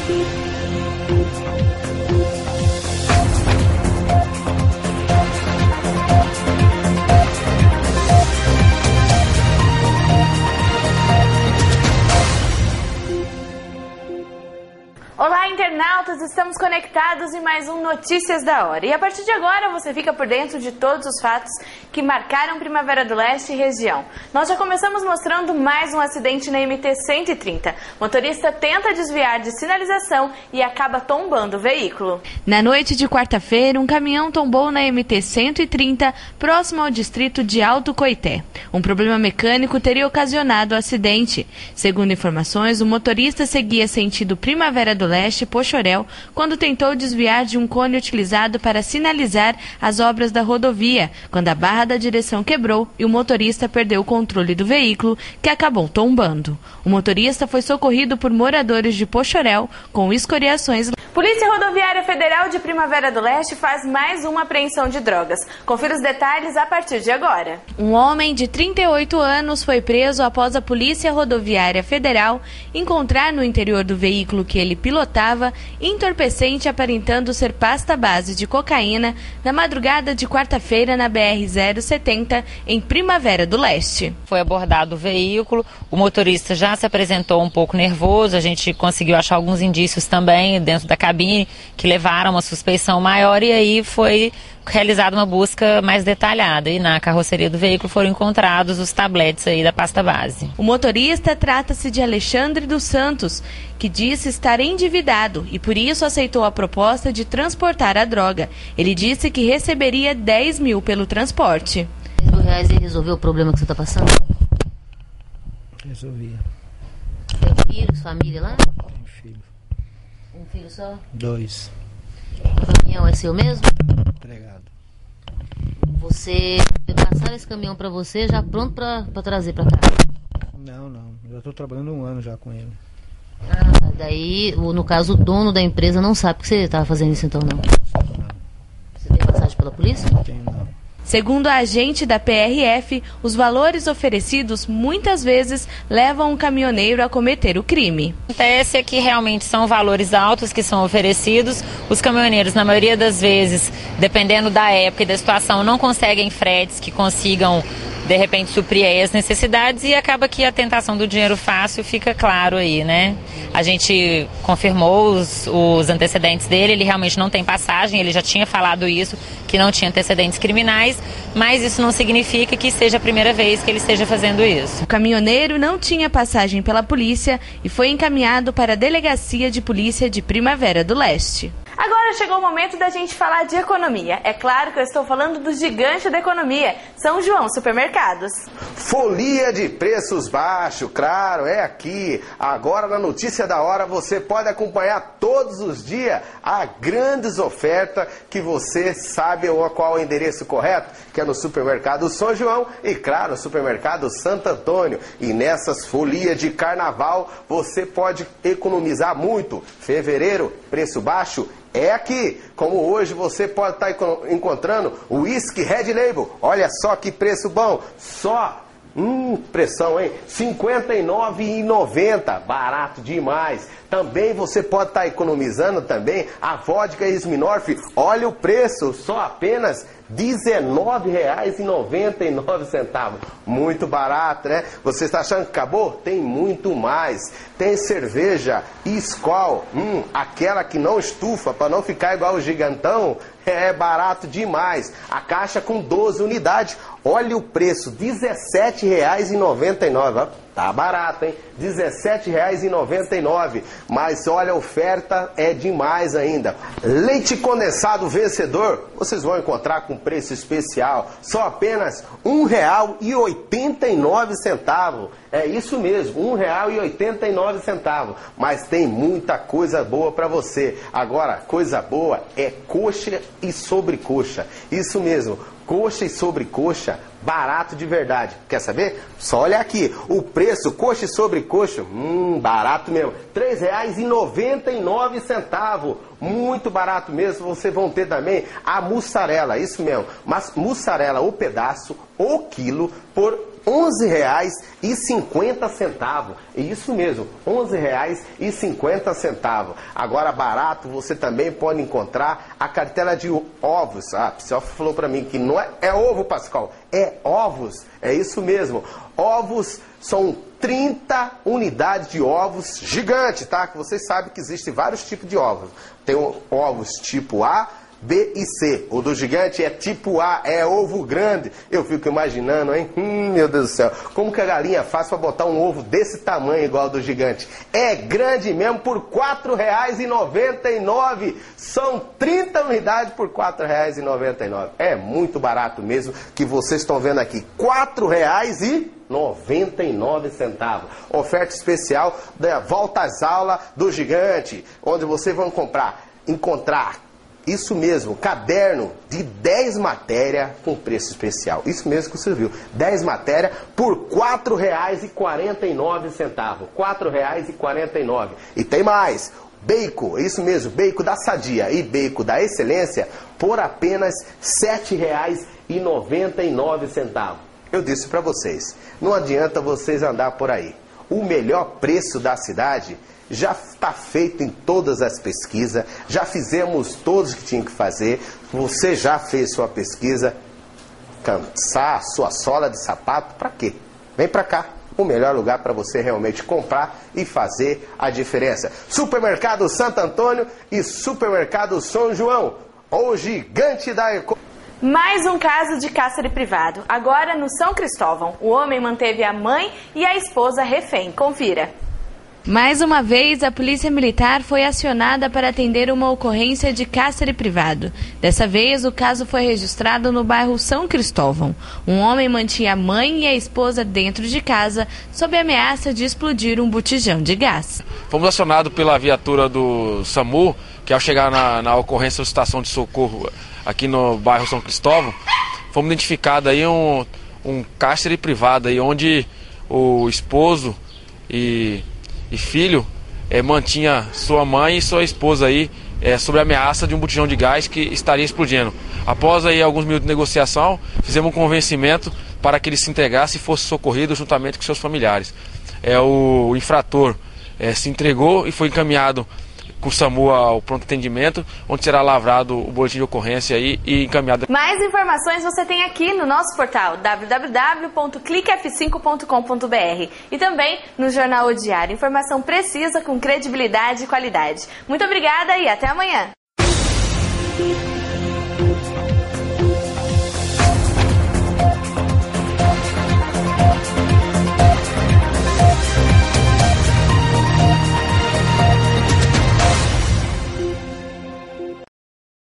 Olá, internautas! Estamos conectados em mais um Notícias da Hora. E a partir de agora você fica por dentro de todos os fatos que marcaram Primavera do Leste e região. Nós já começamos mostrando mais um acidente na MT-130. Motorista tenta desviar de sinalização e acaba tombando o veículo. Na noite de quarta-feira, um caminhão tombou na MT-130, próximo ao distrito de Alto Coité. Um problema mecânico teria ocasionado o acidente. Segundo informações, o motorista seguia sentido Primavera do Leste, Poxoréu, quando tentou desviar de um cone utilizado para sinalizar as obras da rodovia, quando a barra da direção quebrou e o motorista perdeu o controle do veículo, que acabou tombando. O motorista foi socorrido por moradores de Poxoréu com escoriações. Polícia Rodoviária Federal de Primavera do Leste faz mais uma apreensão de drogas. Confira os detalhes a partir de agora. Um homem de 38 anos foi preso após a Polícia Rodoviária Federal encontrar no interior do veículo que ele pilotava entorpecente aparentando ser pasta base de cocaína na madrugada de quarta-feira na BR-070 em Primavera do Leste. Foi abordado o veículo, o motorista já se apresentou um pouco nervoso, a gente conseguiu achar alguns indícios também dentro da cabine que levaram a uma suspeição maior e aí foi realizada uma busca mais detalhada e na carroceria do veículo foram encontrados os tabletes aí da pasta base. O motorista trata-se de Alexandre dos Santos, que disse estar endividado e por isso aceitou a proposta de transportar a droga. Ele disse que receberia 10 mil pelo transporte. R$10 e resolveu o problema que você está passando? Resolvia. Tem filhos, família lá? Tem filho. Um filho só? 2. O caminhão é seu mesmo? Empregado. Você passaram esse caminhão para você já pronto para trazer para cá? Não. Já estou trabalhando 1 ano já com ele. Ah, daí, no caso, o dono da empresa não sabe que você estava fazendo isso então, não? Não. Você tem passagem pela polícia? Tenho não. Segundo a agente da PRF, os valores oferecidos muitas vezes levam o caminhoneiro a cometer o crime. Acontece é que realmente são valores altos que são oferecidos. Os caminhoneiros, na maioria das vezes, dependendo da época e da situação, não conseguem fretes que consigam, de repente, suprir as necessidades e acaba que a tentação do dinheiro fácil fica claro aí, né? A gente confirmou os antecedentes dele, ele realmente não tem passagem, ele já tinha falado isso, que não tinha antecedentes criminais, mas isso não significa que seja a primeira vez que ele esteja fazendo isso. O caminhoneiro não tinha passagem pela polícia e foi encaminhado para a Delegacia de Polícia de Primavera do Leste. Agora chegou o momento da gente falar de economia. É claro que eu estou falando do gigante da economia, São João Supermercados. Folia de preços baixos, claro, é aqui. Agora na Notícia da Hora você pode acompanhar todos os dias a grandes ofertas que você sabe qual é o endereço correto, que é no Supermercado São João e, claro, no Supermercado Santo Antônio. E nessas folias de carnaval você pode economizar muito. Fevereiro, preço baixo, é aqui. Como hoje você pode estar encontrando o Whisky Red Label. Olha só que preço bom. Só, pressão, hein? R$ 59,90. Barato demais. Também você pode estar economizando também a vodka Smirnoff. Olha o preço, só apenas R$19,99. Muito barato, né? Você está achando que acabou? Tem muito mais. Tem cerveja Skol, aquela que não estufa, para não ficar igual o gigantão. É barato demais. A caixa com 12 unidades. Olha o preço, R$17,99. Tá barato, hein? R$17,99. Mas olha, a oferta é demais ainda. Leite condensado vencedor, vocês vão encontrar com preço especial. Só apenas R$1,89. É isso mesmo, R$1,89. Mas tem muita coisa boa para você. Agora, coisa boa é coxa e sobrecoxa. Isso mesmo. Coxa e sobrecoxa, barato de verdade. Quer saber? Só olha aqui, o preço, coxa e sobrecoxa, barato mesmo, R$3,99. Muito barato mesmo. Vocês vão ter também a mussarela, isso mesmo, mas mussarela o pedaço, o quilo, por R$11,50. Isso mesmo, R$11,50. Agora barato, você também pode encontrar a cartela de ovos. Ah, o pessoal falou para mim que não é ovo, Pascoal, é ovos. É isso mesmo. Ovos são 30 unidades de ovos gigantes, tá? Que vocês sabem que existem vários tipos de ovos. Tem ovos tipo A, B e C. O do gigante é tipo A, é ovo grande. Eu fico imaginando, hein? Meu Deus do céu. Como que a galinha faz para botar um ovo desse tamanho igual ao do gigante? É grande mesmo, por R$4,99. São 30 unidades por R$4,99. É muito barato mesmo, que vocês estão vendo aqui. R$4,99. Oferta especial da Volta às Aulas do Gigante, onde vocês vão encontrar isso mesmo, caderno de 10 matérias com preço especial. Isso mesmo que você viu. 10 matérias por R$4,49. R$4,49. E tem mais. Bacon, isso mesmo, bacon da Sadia e bacon da Excelência por apenas R$7,99. Eu disse para vocês, não adianta vocês andar por aí. O melhor preço da cidade já está feito em todas as pesquisas, já fizemos todos que tinha que fazer, você já fez sua pesquisa, cansar sua sola de sapato, para quê? Vem para cá, o melhor lugar para você realmente comprar e fazer a diferença. Supermercado Santo Antônio e Supermercado São João, o gigante da economia. Mais um caso de cárcere privado, agora no São Cristóvão. O homem manteve a mãe e a esposa refém. Confira. Mais uma vez, a Polícia Militar foi acionada para atender uma ocorrência de cárcere privado. Dessa vez, o caso foi registrado no bairro São Cristóvão. Um homem mantinha a mãe e a esposa dentro de casa, sob a ameaça de explodir um botijão de gás. Fomos acionados pela viatura do SAMU, que ao chegar na ocorrência da estação de socorro aqui no bairro São Cristóvão, fomos identificados aí um cárcere privado, aí, onde o esposo e filho mantinha sua mãe e sua esposa aí sob a ameaça de um botijão de gás que estaria explodindo. Após aí alguns minutos de negociação, fizemos um convencimento para que ele se entregasse e fosse socorrido juntamente com seus familiares. O infrator se entregou e foi encaminhado com o SAMU ao pronto atendimento, onde será lavrado o boletim de ocorrência aí e encaminhado. Mais informações você tem aqui no nosso portal www.clicf5.com.br e também no Jornal O Diário. Informação precisa, com credibilidade e qualidade. Muito obrigada e até amanhã.